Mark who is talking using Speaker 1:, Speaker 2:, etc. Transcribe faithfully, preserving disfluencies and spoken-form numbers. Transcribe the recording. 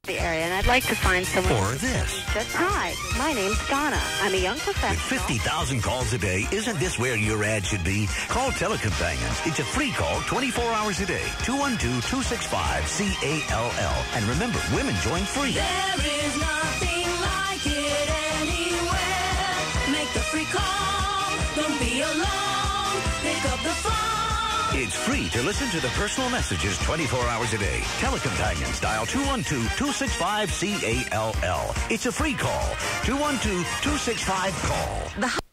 Speaker 1: the area, and I'd like to find someone.
Speaker 2: Or this.
Speaker 1: Just hi, my name's Donna. I'm a young professional.
Speaker 2: With fifty thousand calls a day, isn't this where your ad should be? Call TeleCompanions. It's a free call twenty-four hours a day. two one two, two six five, C A L L. And remember, women join free.
Speaker 3: There is nothing like it anywhere. Make the free call. Don't be alone. Pick up the phone.
Speaker 2: It's free to listen to the personal messages twenty-four hours a day. TeleCompanions. Dial two one two, two six five, C A L L. It's a free call. two one two, two six five, call.
Speaker 3: The